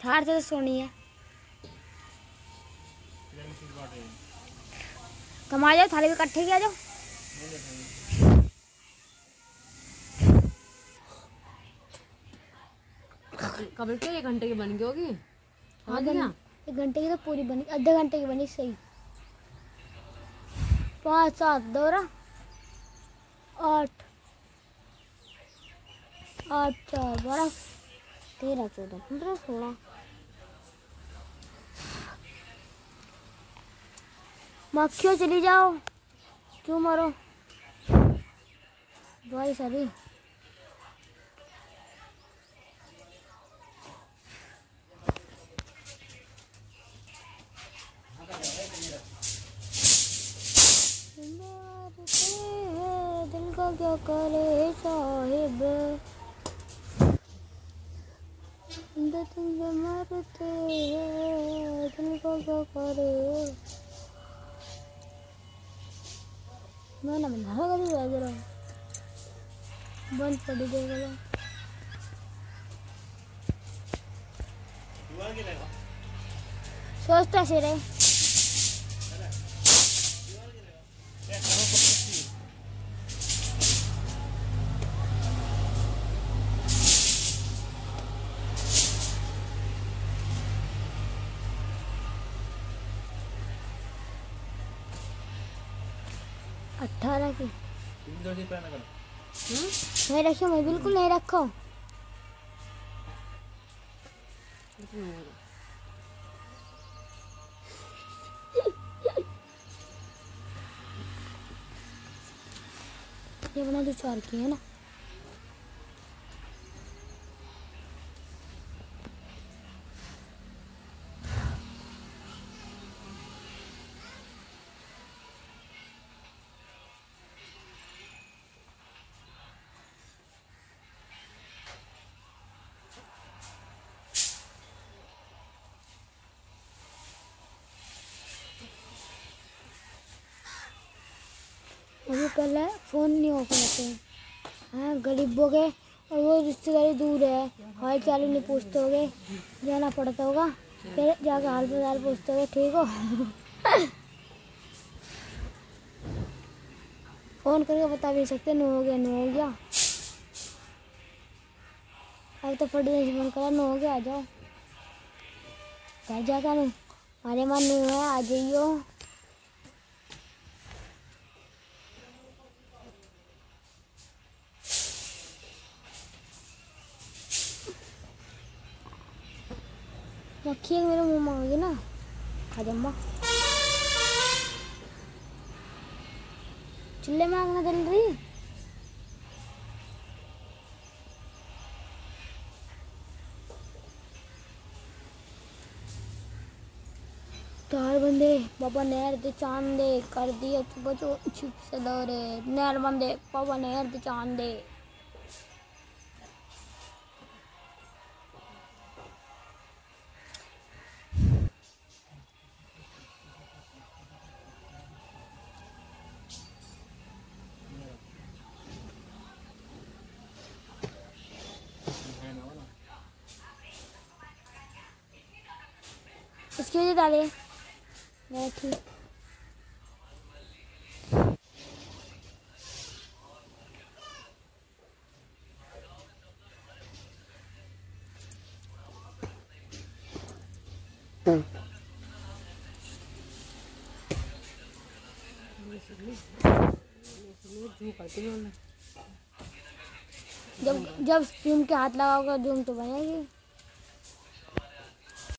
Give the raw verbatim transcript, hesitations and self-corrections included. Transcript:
ठार से तो सोनी है। कम आ जाओ, थाली में इकट्ठे किया जाओ। कब के एक घंटे की बन गई होगी। हाँ एक घंटे की तो पूरी बनी, आधे घंटे की बनी सही। पाँच सात दौरा आठ आठ चार बारह तेरह चौदह पंद्रह सोलह। मक्खियों चली जाओ, क्यों मारो भाई सारी। दिल का क्या करे साहिब, तुम मरते हैं दिल का क्या करे। मैं ना बंधा कभी जरा बंद पड़ी देगा। सोचता से रहे अठारह की नहीं रखो, मैं बिल्कुल नहीं रखो। ये बना दो चार की है ना। अभी पहले फ़ोन नहीं हो पाते हाँ गरीबों के, और वो रिश्तेदारी दूर है, हाल चाल नहीं पूछते होगे, जाना पड़ता होगा, फिर जाकर हाल चाल पूछते होगे। ठीक हो फ़ोन करके बता भी सकते नो हो गया नो हो गया। अब तो फट से फोन करा नो हो गया आ जाओ घर जाकर नो हमारे मन नो है आ जाइयो। मक्खी मेरे मुंह में आ गई ना, खा जम्मा चूल्हे में आग ना जल रही। तार बंदे बाबा नहर दे चांद दे कर दिया तू बचो छिप से दौरे। नहर बंदे बाबा नहर दे चांद दे। इसकी वजह डाले ठीक जब जब जूम के हाथ लगाओगे जूम तो बनेगी।